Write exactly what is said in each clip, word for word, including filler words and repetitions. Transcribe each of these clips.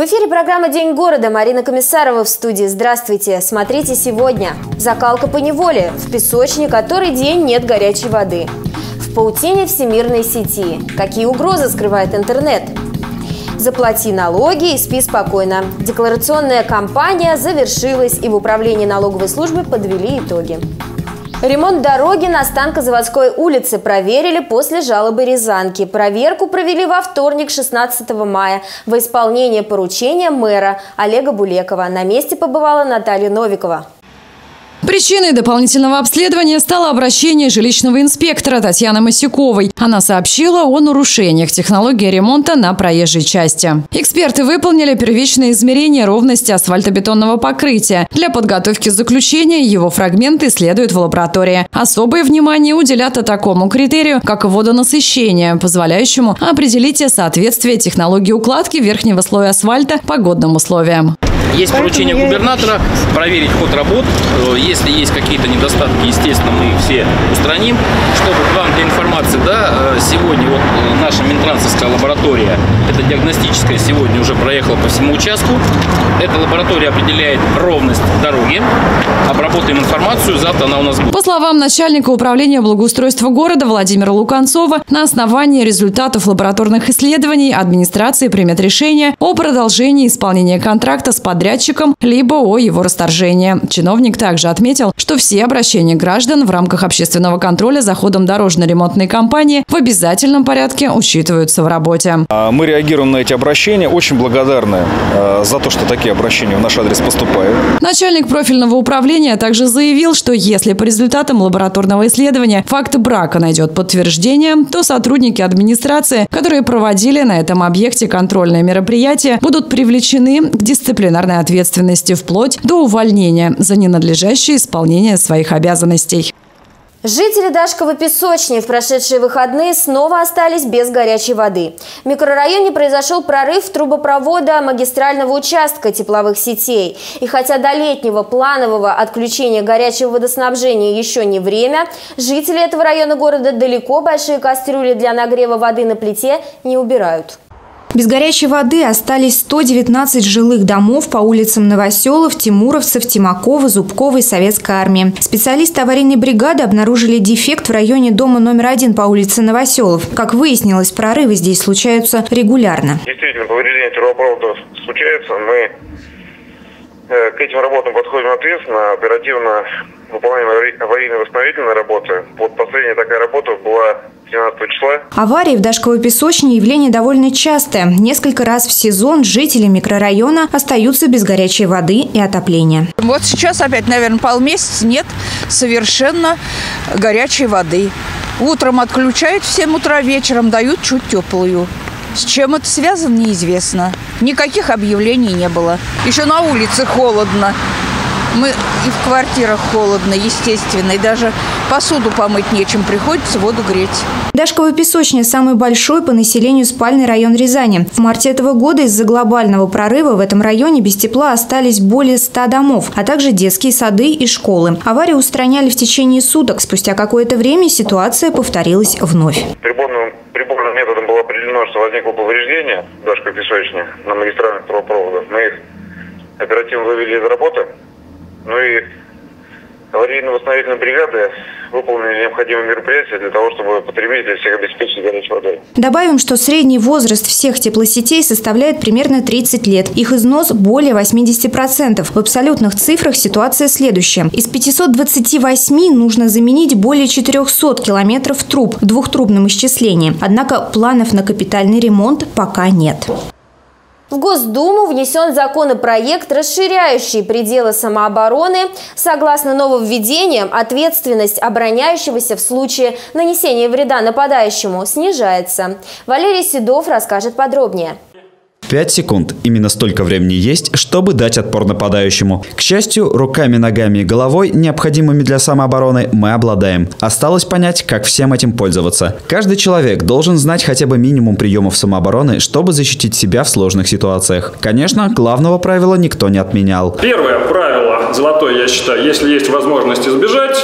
В эфире программа «День города». Марина Комиссарова в студии. Здравствуйте. Смотрите сегодня. Закалка по неволе. В песочне который день нет горячей воды. В паутине всемирной сети. Какие угрозы скрывает интернет? Заплати налоги и спи спокойно. Декларационная кампания завершилась, и в управлении налоговой службы подвели итоги. Ремонт дороги на Станко-Заводской улице проверили после жалобы рязанки. Проверку провели во вторник, шестнадцатого мая, во исполнение поручения мэра Олега Булекова. На месте побывала Наталья Новикова. Причиной дополнительного обследования стало обращение жилищного инспектора Татьяны Масяковой. Она сообщила о нарушениях технологии ремонта на проезжей части. Эксперты выполнили первичные измерения ровности асфальтобетонного покрытия. Для подготовки заключения его фрагменты исследуют в лаборатории. Особое внимание уделят и такому критерию, как водонасыщение, позволяющему определить соответствие технологии укладки верхнего слоя асфальта погодным условиям. Есть поручение губернатора проверить ход работ. Если есть какие-то недостатки, естественно, мы их все устраним. Чтобы вам для информации, да, сегодня вот наша Минтрансовская лаборатория, это диагностическая, сегодня уже проехала по всему участку. Эта лаборатория определяет ровность дороги. Обработаем информацию, завтра она у нас будет. По словам начальника управления благоустройства города Владимира Луканцова, на основании результатов лабораторных исследований администрация примет решение о продолжении исполнения контракта с подрядчиком, либо о его расторжении. Чиновник также отметил, что все обращения граждан в рамках общественного контроля за ходом дорожно-ремонтной кампании в обязательном порядке учитываются в работе. Мы реагируем на эти обращения, очень благодарны за то, что такие обращения в наш адрес поступают. Начальник профильного управления также заявил, что если по результатам лабораторного исследования факт брака найдет подтверждение, то сотрудники администрации, которые проводили на этом объекте контрольные мероприятия, будут привлечены к дисциплинарной ответственности вплоть до увольнения за ненадлежащее исполнение своих обязанностей. Жители Дашковой песочни в прошедшие выходные снова остались без горячей воды. В микрорайоне произошел прорыв трубопровода магистрального участка тепловых сетей. И хотя до летнего планового отключения горячего водоснабжения еще не время, жители этого района города далеко большие кастрюли для нагрева воды на плите не убирают. Без горячей воды остались сто девятнадцать жилых домов по улицам Новоселов, Тимуровцев, Тимакова, Зубкова и Советской армии. Специалисты аварийной бригады обнаружили дефект в районе дома номер один по улице Новоселов. Как выяснилось, прорывы здесь случаются регулярно. Действительно, повреждения трубопроводов случаются. Мы к этим работам подходим ответственно, оперативно выполняем аварийно-восстановительные работы. Вот последняя такая работа была семнадцатого числа. Аварии в Дашковой песочне явление довольно частое. Несколько раз в сезон жители микрорайона остаются без горячей воды и отопления. Вот сейчас опять, наверное, полмесяца нет совершенно горячей воды. Утром отключают в семь утра, вечером дают чуть теплую. С чем это связано, неизвестно. Никаких объявлений не было. Еще на улице холодно. Мы и в квартирах холодно, естественно. И даже посуду помыть нечем, приходится воду греть. Дашковая песочня – самый большой по населению спальный район Рязани. В марте этого года из-за глобального прорыва в этом районе без тепла остались более ста домов, а также детские сады и школы. Аварию устраняли в течение суток. Спустя какое-то время ситуация повторилась вновь. Приборным, приборным методом было определено, что возникло повреждение в Дашковой песочне на магистральных трубопроводах. Мы их оперативно вывели из работы. Ну и аварийно-восстановительные бригады выполнили необходимые мероприятия для того, чтобы потребителей всех обеспечить горячей водой. Добавим, что средний возраст всех теплосетей составляет примерно тридцать лет. Их износ более восьмидесяти процентов. В абсолютных цифрах ситуация следующая. Из пятисот двадцати восьми нужно заменить более четырехсот километров труб в двухтрубном исчислении. Однако планов на капитальный ремонт пока нет. В Госдуму внесен законопроект, расширяющий пределы самообороны. Согласно нововведениям, ответственность обороняющегося в случае нанесения вреда нападающему снижается. Валерий Седов расскажет подробнее. Пять секунд. Именно столько времени есть, чтобы дать отпор нападающему. К счастью, руками, ногами и головой, необходимыми для самообороны, мы обладаем. Осталось понять, как всем этим пользоваться. Каждый человек должен знать хотя бы минимум приемов самообороны, чтобы защитить себя в сложных ситуациях. Конечно, главного правила никто не отменял. Первое правило, золотое, я считаю, если есть возможность избежать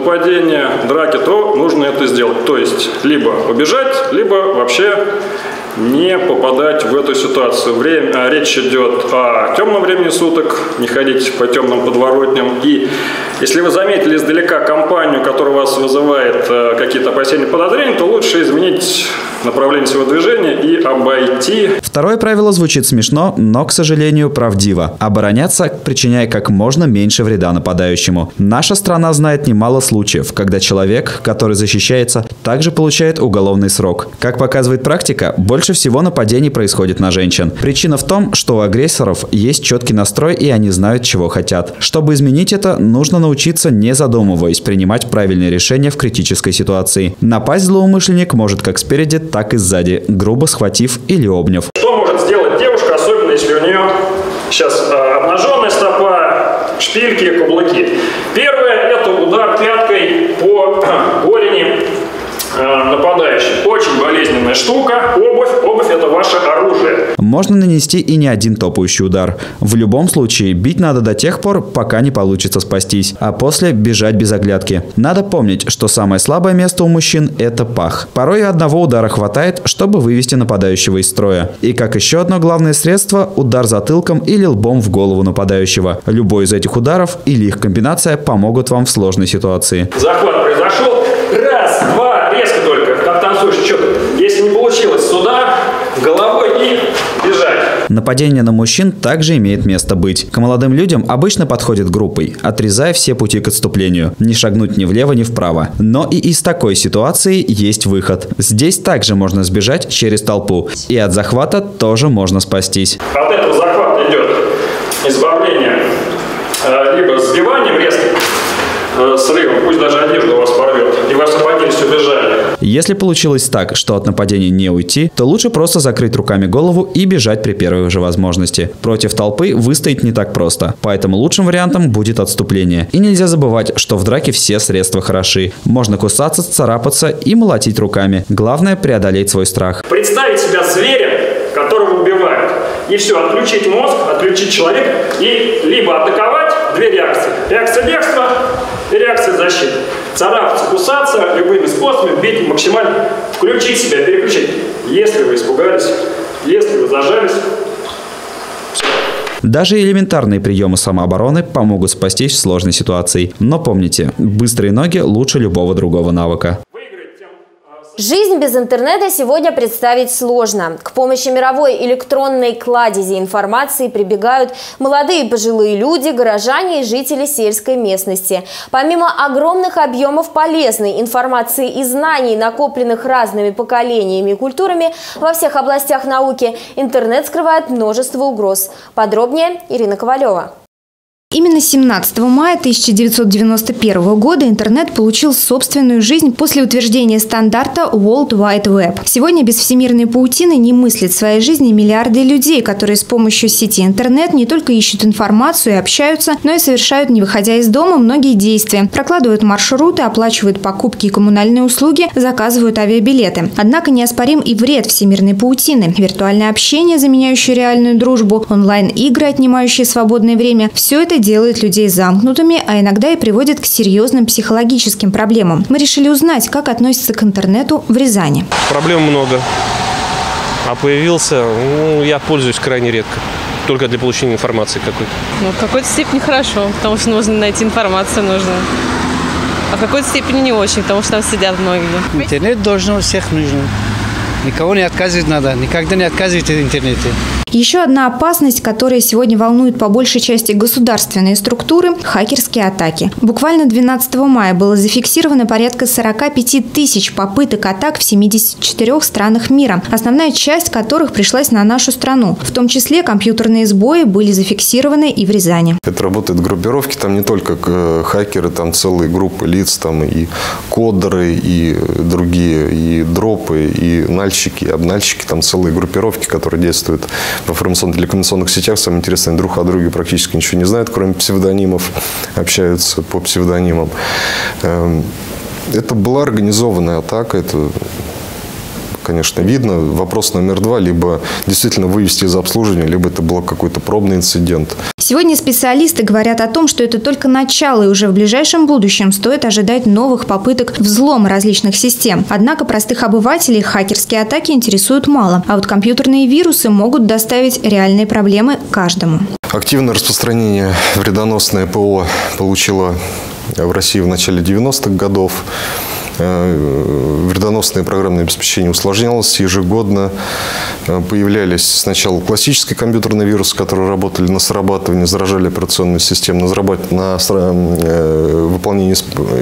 нападения, драки, то нужно это сделать. То есть, либо убежать, либо вообще не попадать в эту ситуацию. Время, речь идет о темном времени суток, не ходить по темным подворотням. И если вы заметили издалека компанию, которая у вас вызывает э, какие-то опасения, подозрения, то лучше изменить направление своего движения и обойти. Второе правило звучит смешно, но, к сожалению, правдиво. Обороняться, причиняя как можно меньше вреда нападающему. Наша страна знает немало случаев, когда человек, который защищается, также получает уголовный срок. Как показывает практика, больше всего нападений происходит на женщин. Причина в том, что у агрессоров есть четкий настрой, и они знают, чего хотят. Чтобы изменить это, нужно научиться, не задумываясь, принимать правильные решения в критической ситуации. Напасть злоумышленник может как спереди, так и сзади, грубо схватив или обняв. Что может сделать девушка, особенно если у нее сейчас э, обнаженная стопа, шпильки, каблуки? Первое – это удар пяткой по голени нападающий. Очень болезненная штука. Обувь. Обувь – это ваше оружие. Можно нанести и не один топающий удар. В любом случае, бить надо до тех пор, пока не получится спастись, а после бежать без оглядки. Надо помнить, что самое слабое место у мужчин – это пах. Порой и одного удара хватает, чтобы вывести нападающего из строя. И как еще одно главное средство – удар затылком или лбом в голову нападающего. Любой из этих ударов или их комбинация помогут вам в сложной ситуации. Захват произошел. Раз, два, резко только, как танцуешь, что-то. Если не получилось, сюда, головой и бежать. Нападение на мужчин также имеет место быть. К молодым людям обычно подходят группой, отрезая все пути к отступлению. Не шагнуть ни влево, ни вправо. Но и из такой ситуации есть выход. Здесь также можно сбежать через толпу. И от захвата тоже можно спастись. От этого захвата идет избавление либо сбиванием резким, срывом, пусть даже одежду у вас порвет, и вы освободились, убежали. Если получилось так, что от нападения не уйти, то лучше просто закрыть руками голову и бежать при первой же возможности. Против толпы выстоять не так просто, поэтому лучшим вариантом будет отступление. И нельзя забывать, что в драке все средства хороши. Можно кусаться, царапаться и молотить руками. Главное – преодолеть свой страх. Представить себя зверем, которого убивают. И все, отключить мозг, отключить человека и либо атаковать, две реакции. Реакция бегства и реакция защиты. Царапаться, кусаться, любыми способами бить максимально, включить себя, переключить. Если вы испугались, если вы зажались. Даже элементарные приемы самообороны помогут спастись в сложной ситуации. Но помните, быстрые ноги лучше любого другого навыка. Жизнь без интернета сегодня представить сложно. К помощи мировой электронной кладези информации прибегают молодые и пожилые люди, горожане и жители сельской местности. Помимо огромных объемов полезной информации и знаний, накопленных разными поколениями и культурами во всех областях науки, интернет скрывает множество угроз. Подробнее Ирина Ковалева. Именно семнадцатого мая тысяча девятьсот девяносто первого года интернет получил собственную жизнь после утверждения стандарта World Wide Web. Сегодня без всемирной паутины не мыслят своей жизни миллиарды людей, которые с помощью сети интернет не только ищут информацию и общаются, но и совершают, не выходя из дома, многие действия. Прокладывают маршруты, оплачивают покупки и коммунальные услуги, заказывают авиабилеты. Однако неоспорим и вред всемирной паутины. Виртуальное общение, заменяющее реальную дружбу, онлайн-игры, отнимающие свободное время – все это делает людей замкнутыми, а иногда и приводит к серьезным психологическим проблемам. Мы решили узнать, как относятся к интернету в Рязани. Проблем много. А появился, ну, я пользуюсь крайне редко. Только для получения информации какой-то. Ну, в какой-то степени хорошо, потому что нужно найти информацию нужно. А в какой-то степени не очень, потому что там сидят многие. Интернет должен у всех нужен. Никого не отказывать надо. Никогда не отказывайте в интернете. Еще одна опасность, которая сегодня волнует по большей части государственные структуры – хакерские атаки. Буквально двенадцатого мая было зафиксировано порядка сорока пяти тысяч попыток атак в семидесяти четырёх странах мира, основная часть которых пришлась на нашу страну. В том числе компьютерные сбои были зафиксированы и в Рязани. Это работают группировки, там не только хакеры, там целые группы лиц, там и кодеры, и другие, и дропы, и нальщики, и обнальщики, там целые группировки, которые действуют в информационно-телекоммуникационных сетях. Самое интересное, друг о друге практически ничего не знают, кроме псевдонимов, общаются по псевдонимам. Это была организованная атака, это, конечно, видно. Вопрос номер два, либо действительно вывести из обслуживания, либо это был какой-то пробный инцидент. Сегодня специалисты говорят о том, что это только начало, и уже в ближайшем будущем стоит ожидать новых попыток взлома различных систем. Однако простых обывателей хакерские атаки интересуют мало, а вот компьютерные вирусы могут доставить реальные проблемы каждому. Активное распространение вредоносное ПО получило в России в начале девяностых годов. Вредоносное программное обеспечение усложнялось ежегодно. Появлялись сначала классические компьютерные вирусы, которые работали на срабатывание, заражали операционную систему, на, зарабат... на выполнение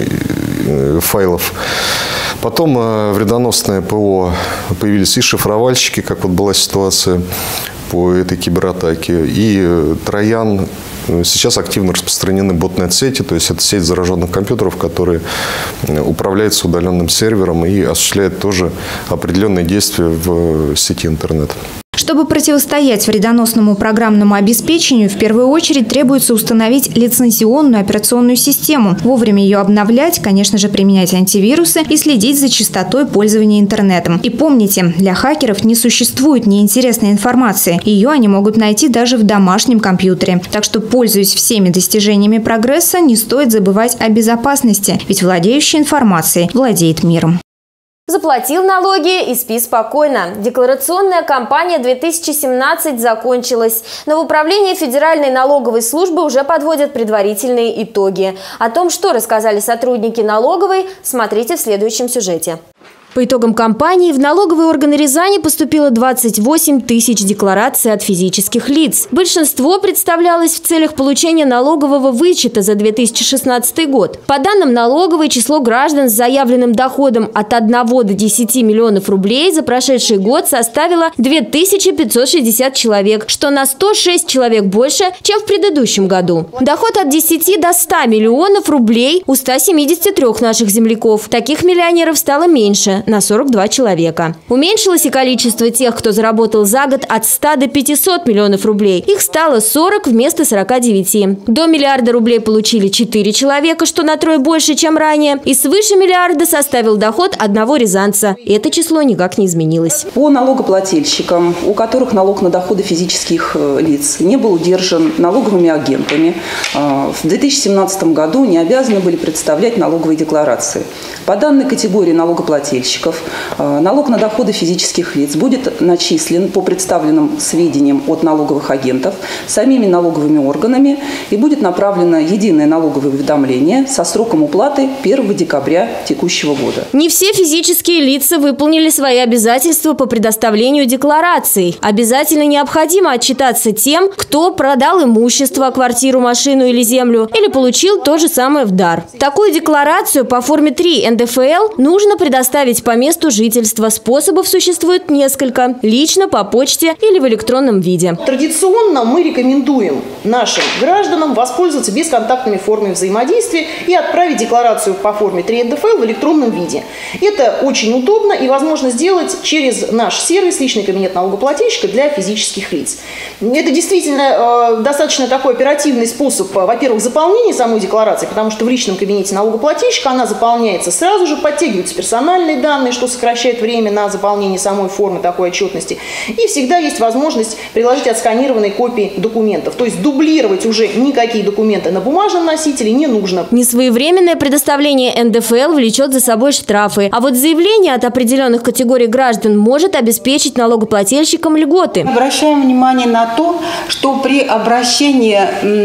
файлов. Потом вредоносное ПО появились и шифровальщики, как вот была ситуация по этой кибератаке, и троян. Сейчас активно распространены ботнет-сети, то есть это сеть зараженных компьютеров, которые управляются удаленным сервером и осуществляют тоже определенные действия в сети интернет. Чтобы противостоять вредоносному программному обеспечению, в первую очередь требуется установить лицензионную операционную систему, вовремя ее обновлять, конечно же, применять антивирусы и следить за частотой пользования интернетом. И помните, для хакеров не существует неинтересной информации. Ее они могут найти даже в домашнем компьютере. Так что, пользуясь всеми достижениями прогресса, не стоит забывать о безопасности, ведь владеющий информацией владеет миром. Заплатил налоги и спи спокойно. Декларационная кампания две тысячи семнадцать закончилась, но в управлении Федеральной налоговой службы уже подводят предварительные итоги. О том, что рассказали сотрудники налоговой, смотрите в следующем сюжете. По итогам кампании в налоговые органы Рязани поступило двадцать восемь тысяч деклараций от физических лиц. Большинство представлялось в целях получения налогового вычета за две тысячи шестнадцатый год. По данным налоговой, число граждан с заявленным доходом от одного до десяти миллионов рублей за прошедший год составило две тысячи пятьсот шестьдесят человек, что на сто шесть человек больше, чем в предыдущем году. Доход от десяти до ста миллионов рублей у ста семидесяти трёх наших земляков. Таких миллионеров стало меньше – на сорок два человека. Уменьшилось и количество тех, кто заработал за год от ста до пятисот миллионов рублей. Их стало сорок вместо сорока девяти. До миллиарда рублей получили четыре человека, что на трое больше, чем ранее. И свыше миллиарда составил доход одного рязанца. Это число никак не изменилось. По налогоплательщикам, у которых налог на доходы физических лиц не был удержан налоговыми агентами, в две тысячи семнадцатом году не обязаны были представлять налоговые декларации. По данной категории налогоплательщиков налог на доходы физических лиц будет начислен по представленным сведениям от налоговых агентов самими налоговыми органами и будет направлено единое налоговое уведомление со сроком уплаты первого декабря текущего года. Не все физические лица выполнили свои обязательства по предоставлению деклараций. Обязательно необходимо отчитаться тем, кто продал имущество, квартиру, машину или землю, или получил то же самое в дар. Такую декларацию по форме три эн дэ эф эл нужно предоставить по месту жительства. Способов существует несколько – лично, по почте или в электронном виде. Традиционно мы рекомендуем нашим гражданам воспользоваться бесконтактными формами взаимодействия и отправить декларацию по форме три эн дэ эф эл в электронном виде. Это очень удобно и возможно сделать через наш сервис «Личный кабинет налогоплательщика» для физических лиц. Это действительно э, достаточно такой оперативный способ, во-первых, заполнения самой декларации, потому что в личном кабинете налогоплательщика она заполняется сразу же, подтягиваются персональные данные, что сокращает время на заполнение самой формы такой отчетности. И всегда есть возможность приложить отсканированные копии документов. То есть дублировать уже никакие документы на бумажном носителе не нужно. Несвоевременное предоставление эн дэ эф эл влечет за собой штрафы. А вот заявление от определенных категорий граждан может обеспечить налогоплательщикам льготы. Обращаем внимание на то, что при обращении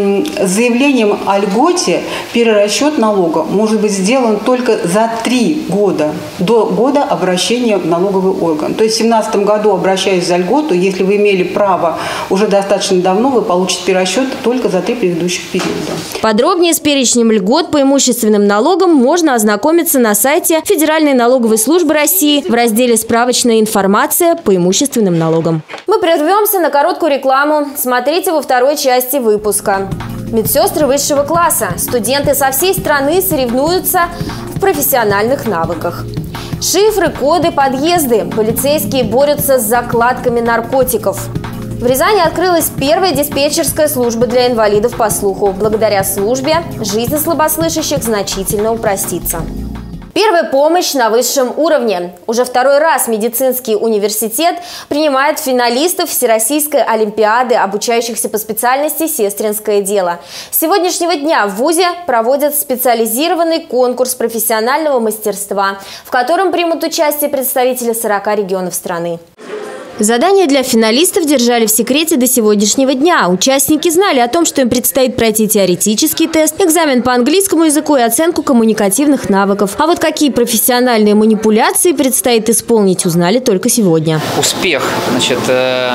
с заявлением о льготе перерасчет налога может быть сделан только за три года до года обращения в налоговый орган. То есть в две тысячи семнадцатом году, обращаясь за льготу, если вы имели право уже достаточно давно, вы получите перерасчет только за три предыдущих периода. Подробнее с перечнем льгот по имущественным налогам можно ознакомиться на сайте Федеральной налоговой службы России в разделе «Справочная информация по имущественным налогам». Мы прервемся на короткую рекламу. Смотрите во второй части выпуска. Медсестры высшего класса. Студенты со всей страны соревнуются в профессиональных навыках. Шифры, коды, подъезды. Полицейские борются с закладками наркотиков. В Рязани открылась первая диспетчерская служба для инвалидов по слуху. Благодаря службе жизнь слабослышащих значительно упростится. Первая помощь на высшем уровне. Уже второй раз медицинский университет принимает финалистов Всероссийской олимпиады, обучающихся по специальности «Сестринское дело». С сегодняшнего дня в вузе проводят специализированный конкурс профессионального мастерства, в котором примут участие представители сорока регионов страны. Задания для финалистов держали в секрете до сегодняшнего дня. Участники знали о том, что им предстоит пройти теоретический тест, экзамен по английскому языку и оценку коммуникативных навыков. А вот какие профессиональные манипуляции предстоит исполнить, узнали только сегодня. Успех, значит, э,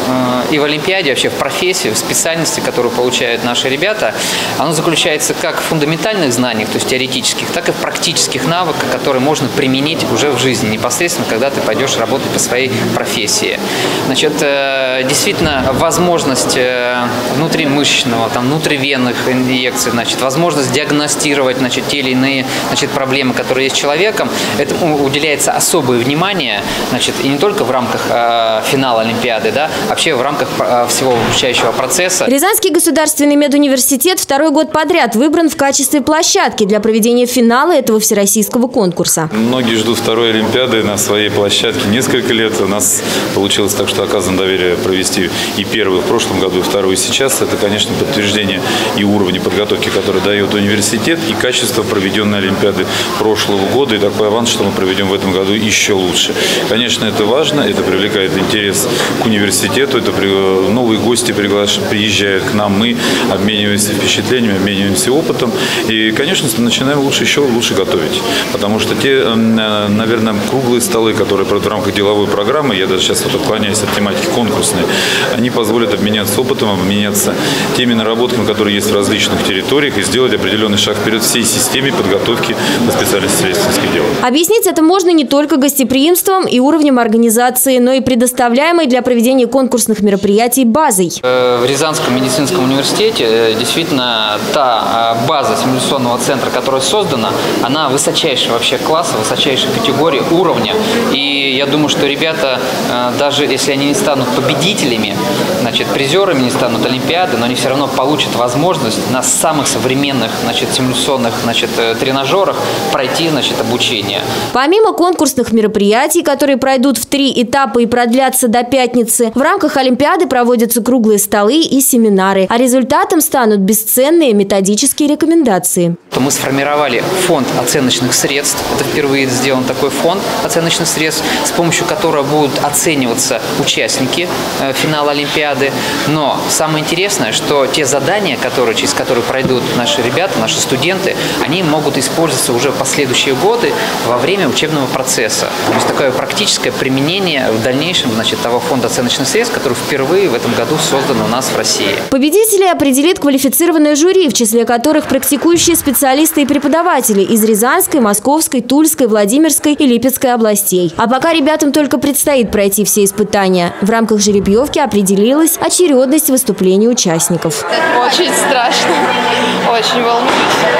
э, и в Олимпиаде, вообще в профессии, в специальности, которую получают наши ребята, оно заключается как в фундаментальных знаниях, то есть теоретических, так и в практических навыках, которые можно применить уже в жизни, непосредственно, когда ты пойдешь работать по своей профессии. Значит, действительно, возможность внутримышечного, там, внутривенных инъекций, значит, возможность диагностировать, значит, те или иные, значит, проблемы, которые есть с человеком, этому уделяется особое внимание, значит, и не только в рамках э, финала Олимпиады, да, а вообще в рамках э, всего обучающего процесса. Рязанский государственный медуниверситет второй год подряд выбран в качестве площадки для проведения финала этого всероссийского конкурса. Многие ждут второй Олимпиады на своей площадке несколько лет. У нас получилось так, что оказано доверие провести и первую в прошлом году, и вторую сейчас. Это, конечно, подтверждение и уровня подготовки, который дает университет, и качество проведенной Олимпиады прошлого года, и такой аванс, что мы проведем в этом году еще лучше. Конечно, это важно, это привлекает интерес к университету, это новые гости приезжают к нам, мы обмениваемся впечатлениями, обмениваемся опытом, и, конечно, начинаем лучше, еще лучше готовить, потому что те, наверное, круглые столы, которые в рамках деловой программы, я даже сейчас вот отклоняюсь от тематики конкурсной, они позволят обменяться опытом, обменяться теми наработками, которые есть в различных территориях, и сделать определенный шаг вперед всей системе подготовки на специальности сестринских дел. Объяснить это можно не только гостеприимством и уровнем организации, но и предоставляемой для проведения конкурсных мероприятий базой. В Рязанском медицинском университете действительно та база симуляционного центра, которая создана, она высочайшего вообще класса, высочайшей категории, уровня. И я думаю, что ребята, даже если они не станут победителями, значит, призерами не станут Олимпиады, но они все равно получат возможность на самых современных, значит, симуляционных, значит, тренажерах пройти, значит, обучение. Помимо конкурсных мероприятий, которые пройдут в три этапа и продлятся до пятницы, в рамках Олимпиады проводятся круглые столы и семинары, а результатом станут бесценные методические рекомендации. Мы сформировали фонд оценочных средств. Это впервые сделан такой фонд оценочных средств, с помощью которого будут оцениваться участники э, финала Олимпиады. Но самое интересное, что те задания, которые, через которые пройдут наши ребята, наши студенты, они могут использоваться уже в последующие годы во время учебного процесса. То есть такое практическое применение в дальнейшем, значит, того фонда оценочных средств, который впервые в этом году создан у нас в России. Победителей определит квалифицированное жюри, в числе которых практикующие специалисты и преподаватели из Рязанской, Московской, Тульской, Владимирской и Липецкой областей. А пока ребятам только предстоит пройти все испытания. В рамках жеребьевки определилась очередность выступлений участников. Очень страшно, очень волнуюсь.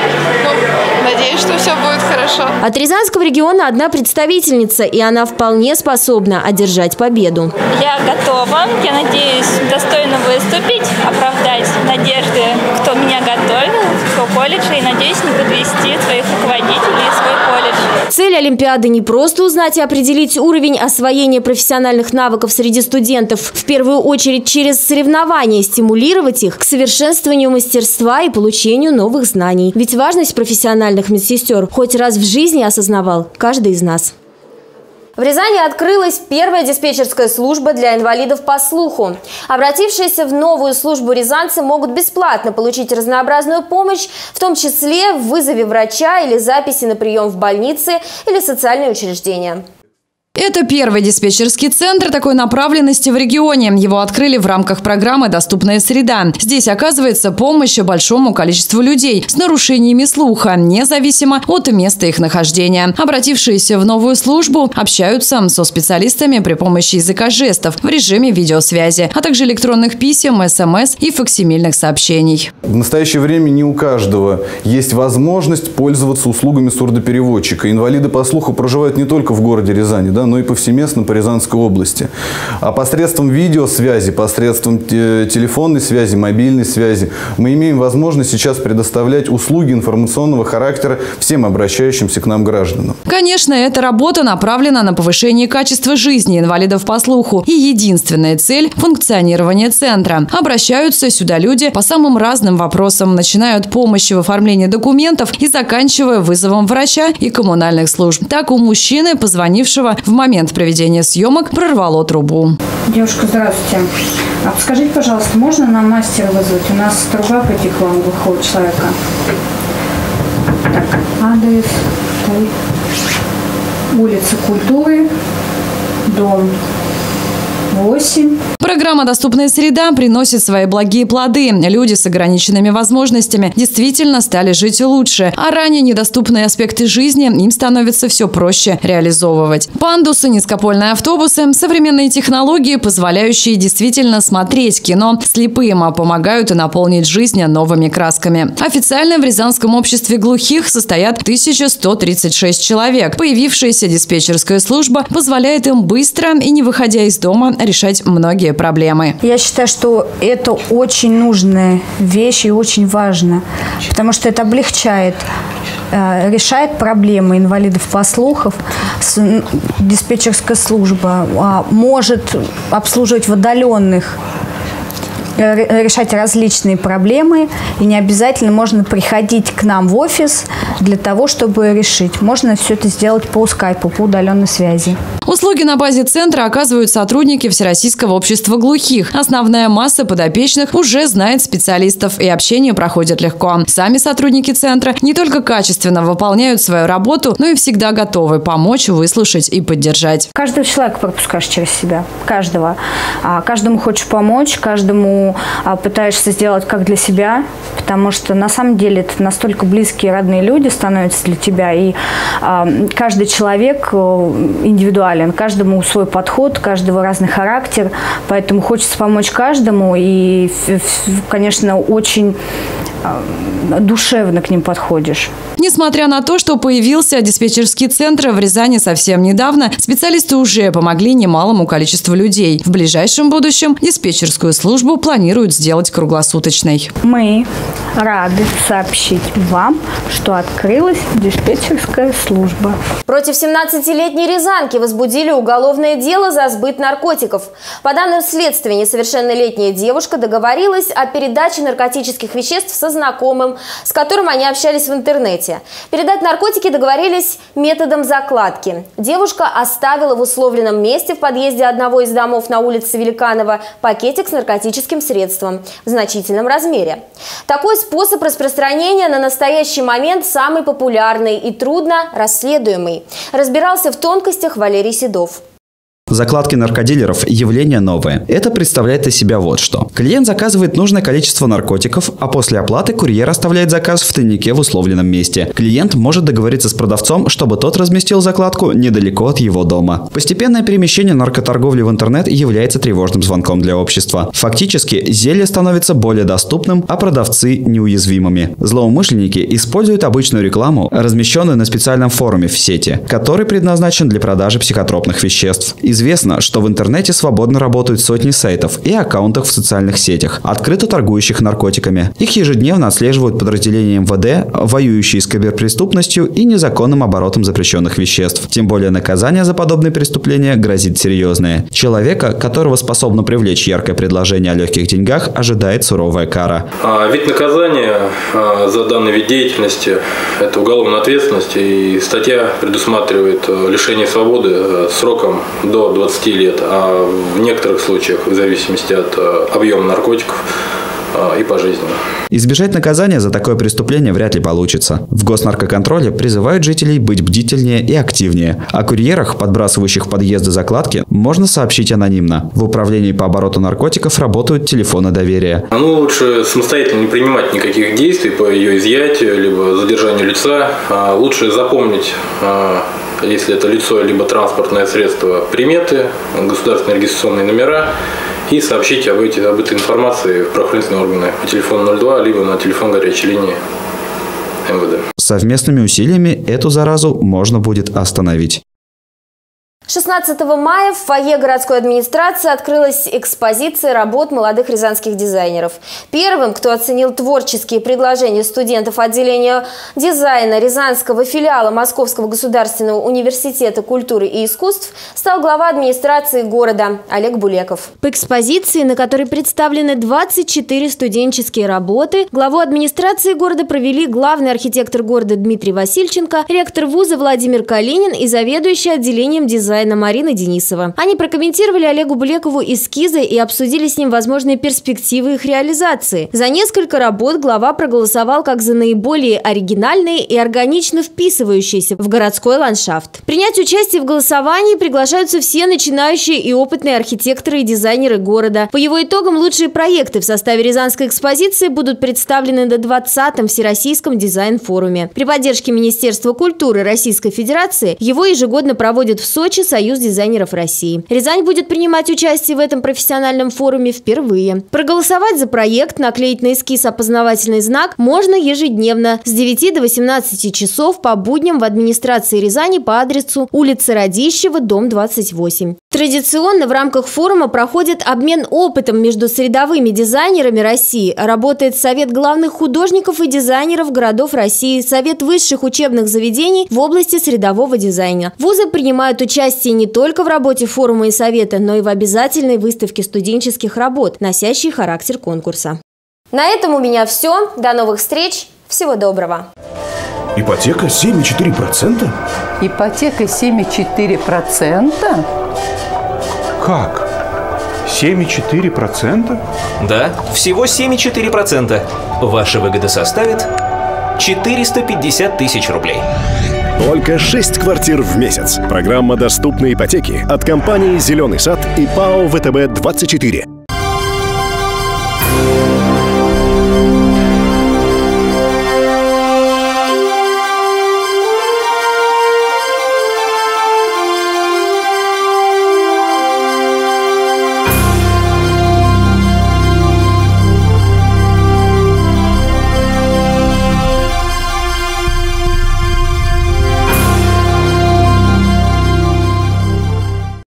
Ну, надеюсь, что все будет хорошо. От Рязанского региона одна представительница, и она вполне способна одержать победу. Я готова. Я надеюсь достойно выступить, оправдать надежды, кто меня готовил, кто колледж, и надеюсь не подвести своих руководителей и свой колледж. Цель Олимпиады не просто узнать и определить уровень освоения профессиональных навыков среди студентов, в первую очередь через соревнования стимулировать их к совершенствованию мастерства и получению новых знаний. Ведь важность профессиональных медсестер хоть раз в жизни осознавал каждый из нас. В Рязани открылась первая диспетчерская служба для инвалидов по слуху. Обратившиеся в новую службу рязанцы могут бесплатно получить разнообразную помощь, в том числе в вызове врача или записи на прием в больнице или социальные учреждения. Это первый диспетчерский центр такой направленности в регионе. Его открыли в рамках программы «Доступная среда». Здесь оказывается помощь большому количеству людей с нарушениями слуха, независимо от места их нахождения. Обратившиеся в новую службу общаются со специалистами при помощи языка жестов в режиме видеосвязи, а также электронных писем, смс и факсимильных сообщений. В настоящее время не у каждого есть возможность пользоваться услугами сурдопереводчика. Инвалиды по слуху проживают не только в городе Рязани, да, но и повсеместно по Рязанской области. А посредством видеосвязи, посредством телефонной связи, мобильной связи мы имеем возможность сейчас предоставлять услуги информационного характера всем обращающимся к нам гражданам. Конечно, эта работа направлена на повышение качества жизни инвалидов по слуху. И единственная цель – функционирование центра. Обращаются сюда люди по самым разным вопросам, начиная от помощи в оформлении документов и заканчивая вызовом врача и коммунальных служб. Так у мужчины, позвонившего в момент проведения съемок, прорвало трубу. Девушка, здравствуйте. А подскажите, пожалуйста, можно нам мастера вызвать? У нас труба потекла у глухого человека. Так, адрес. Улица Культуры, дом восемь. Программа «Доступная среда» приносит свои благие плоды. Люди с ограниченными возможностями действительно стали жить лучше, а ранее недоступные аспекты жизни им становится все проще реализовывать. Пандусы, низкопольные автобусы, современные технологии, позволяющие действительно смотреть кино, слепым помогают и наполнить жизнь новыми красками. Официально в Рязанском обществе глухих состоят тысяча сто тридцать шесть человек. Появившаяся диспетчерская служба позволяет им быстро и не выходя из дома решать многие проблемы. Я считаю, что это очень нужная вещь и очень важно, потому что это облегчает, э, решает проблемы инвалидов по слуху. Диспетчерская служба э, может обслуживать в отдаленных, решать различные проблемы, и не обязательно можно приходить к нам в офис для того, чтобы решить. Можно все это сделать по скайпу, по удаленной связи. Услуги на базе центра оказывают сотрудники Всероссийского общества глухих. Основная масса подопечных уже знает специалистов, и общение проходит легко. Сами сотрудники центра не только качественно выполняют свою работу, но и всегда готовы помочь, выслушать и поддержать. Каждого человека пропускаешь через себя. Каждого. Каждому хочешь помочь, каждому пытаешься сделать как для себя, потому что на самом деле это настолько близкие, родные люди становятся для тебя, и э, каждый человек индивидуален, каждому свой подход, каждого разный характер, поэтому хочется помочь каждому, и, конечно, очень э, душевно к ним подходишь. Несмотря на то, что появился диспетчерский центр в Рязани совсем недавно, специалисты уже помогли немалому количеству людей. В ближайшем будущем диспетчерскую службу планируют сделать круглосуточной. Мы рады сообщить вам, что открылась диспетчерская служба. Против семнадцатилетней рязанки возбудили уголовное дело за сбыт наркотиков. По данным следствия, несовершеннолетняя девушка договорилась о передаче наркотических веществ со знакомым, с которым они общались в интернете. Передать наркотики договорились методом закладки. Девушка оставила в условленном месте в подъезде одного из домов на улице Великанова пакетик с наркотическим средством в значительном размере. Такой способ распространения на настоящий момент самый популярный и трудно расследуемый. Разбирался в тонкостях Валерий Седов. Закладки наркодилеров – явление новое. Это представляет из себя вот что. Клиент заказывает нужное количество наркотиков, а после оплаты курьер оставляет заказ в тайнике в условленном месте. Клиент может договориться с продавцом, чтобы тот разместил закладку недалеко от его дома. Постепенное перемещение наркоторговли в интернет является тревожным звонком для общества. Фактически, зелье становится более доступным, а продавцы – неуязвимыми. Злоумышленники используют обычную рекламу, размещенную на специальном форуме в сети, который предназначен для продажи психотропных веществ. Известно, что в интернете свободно работают сотни сайтов и аккаунтов в социальных сетях, открыто торгующих наркотиками. Их ежедневно отслеживают подразделения эм вэ дэ, воюющие с киберпреступностью и незаконным оборотом запрещенных веществ. Тем более наказание за подобные преступления грозит серьезное. Человека, которого способно привлечь яркое предложение о легких деньгах, ожидает суровая кара. А, вид наказания а, за данный вид деятельности – это уголовная ответственность, и статья предусматривает лишение свободы а, сроком до двадцати лет, а в некоторых случаях, в зависимости от объема наркотиков, и пожизненно. Избежать наказания за такое преступление вряд ли получится. В госнаркоконтроле призывают жителей быть бдительнее и активнее. О курьерах, подбрасывающих в подъезды закладки, можно сообщить анонимно. В управлении по обороту наркотиков работают телефоны доверия. Ну, лучше самостоятельно не принимать никаких действий по ее изъятию, либо задержанию лица. Лучше запомнить, если это лицо, либо транспортное средство, приметы, государственные регистрационные номера, и сообщите об, этой, об этой информации в правоохранительные органы по телефону ноль два, либо на телефон горячей линии эм вэ дэ. Совместными усилиями эту заразу можно будет остановить. шестнадцатого мая в фойе городской администрации открылась экспозиция работ молодых рязанских дизайнеров. Первым, кто оценил творческие предложения студентов отделения дизайна Рязанского филиала Московского государственного университета культуры и искусств, стал глава администрации города Олег Булеков. По экспозиции, на которой представлены двадцать четыре студенческие работы, главу администрации города провели главный архитектор города Дмитрий Васильченко, ректор вуза Владимир Калинин и заведующий отделением дизайна Марина Денисова. Они прокомментировали Олегу Булекову эскизы и обсудили с ним возможные перспективы их реализации. За несколько работ глава проголосовал как за наиболее оригинальные и органично вписывающиеся в городской ландшафт. Принять участие в голосовании приглашаются все начинающие и опытные архитекторы и дизайнеры города. По его итогам лучшие проекты в составе Рязанской экспозиции будут представлены на двадцатом Всероссийском дизайн-форуме. При поддержке Министерства культуры Российской Федерации его ежегодно проводят в Сочи Союз дизайнеров России. Рязань будет принимать участие в этом профессиональном форуме впервые. Проголосовать за проект, наклеить на эскиз опознавательный знак можно ежедневно с девяти до восемнадцати часов по будням в администрации Рязани по адресу улица Радищева, дом двадцать восемь. Традиционно в рамках форума проходит обмен опытом между средовыми дизайнерами России. Работает Совет главных художников и дизайнеров городов России, Совет высших учебных заведений в области средового дизайна. Вузы принимают участие не только в работе форума и совета, но и в обязательной выставке студенческих работ, носящей характер конкурса. На этом у меня все. До новых встреч. Всего доброго. Ипотека семь и четыре десятых процента? Ипотека семь и четыре десятых процента? Как? семь и четыре десятых процента? Да, всего семь и четыре десятых процента. Ваша выгода составит четыреста пятьдесят тысяч рублей. Только шесть квартир в месяц. Программа доступной ипотеки от компании «Зеленый сад» и ПАО ВТБ двадцать четыре.